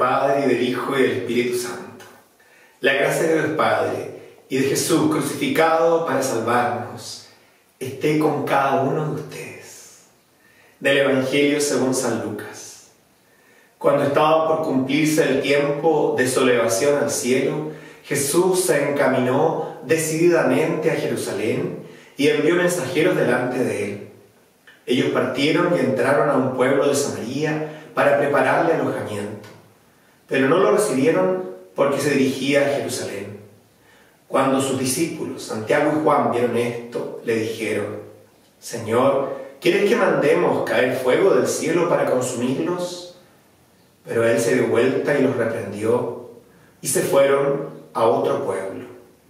Padre, y del Hijo, y del Espíritu Santo. La gracia de Dios Padre y de Jesús crucificado para salvarnos esté con cada uno de ustedes. Del Evangelio según San Lucas. Cuando estaba por cumplirse el tiempo de su elevación al cielo, Jesús se encaminó decididamente a Jerusalén y envió mensajeros delante de él. Ellos partieron y entraron a un pueblo de Samaria para prepararle alojamiento, pero no lo recibieron porque se dirigía a Jerusalén. Cuando sus discípulos, Santiago y Juan, vieron esto, le dijeron: «Señor, ¿quieres que mandemos caer fuego del cielo para consumirlos?». Pero él se dio vuelta y los reprendió, y se fueron a otro pueblo.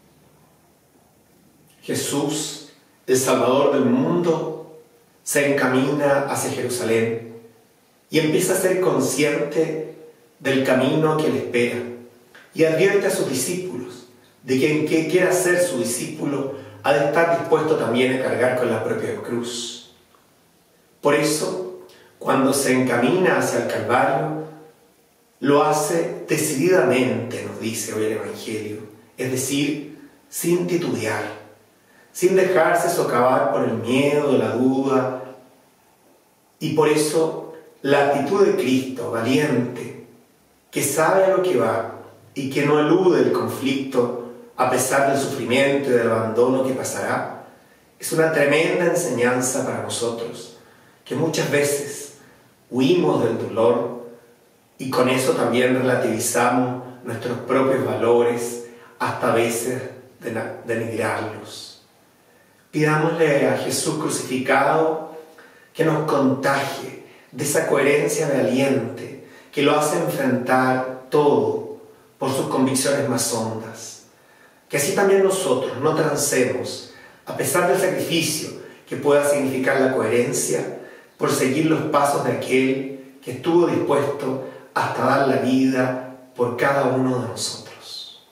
Jesús, el Salvador del mundo, se encamina hacia Jerusalén y empieza a ser consciente del camino que le espera, y advierte a sus discípulos de que en que quiera ser su discípulo ha de estar dispuesto también a cargar con la propia cruz. Por eso, cuando se encamina hacia el Calvario, lo hace decididamente, nos dice hoy el Evangelio, es decir, sin titubear, sin dejarse socavar por el miedo, la duda. Y por eso la actitud de Cristo, valiente, que sabe a lo que va y que no elude el conflicto a pesar del sufrimiento y del abandono que pasará, es una tremenda enseñanza para nosotros, que muchas veces huimos del dolor y con eso también relativizamos nuestros propios valores, hasta a veces denigrarlos. Pidámosle a Jesús crucificado que nos contagie de esa coherencia valiente que lo hace enfrentar todo por sus convicciones más hondas. Que así también nosotros no transemos, a pesar del sacrificio que pueda significar la coherencia, por seguir los pasos de aquel que estuvo dispuesto hasta dar la vida por cada uno de nosotros.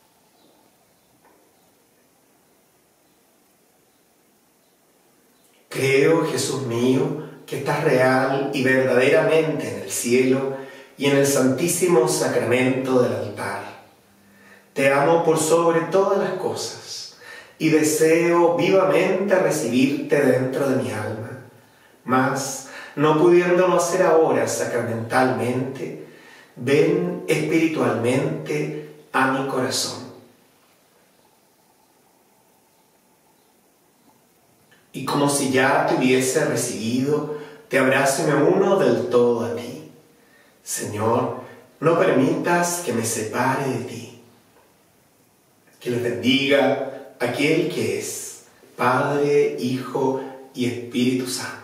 Creo, Jesús mío, que estás real y verdaderamente en el cielo y en el santísimo sacramento del altar. Te amo por sobre todas las cosas y deseo vivamente recibirte dentro de mi alma, mas, no pudiéndolo hacer ahora sacramentalmente, ven espiritualmente a mi corazón. Y como si ya te hubiese recibido, te abrazo y me uno del todo a ti. Señor, no permitas que me separe de ti. Que les bendiga aquel que es Padre, Hijo y Espíritu Santo.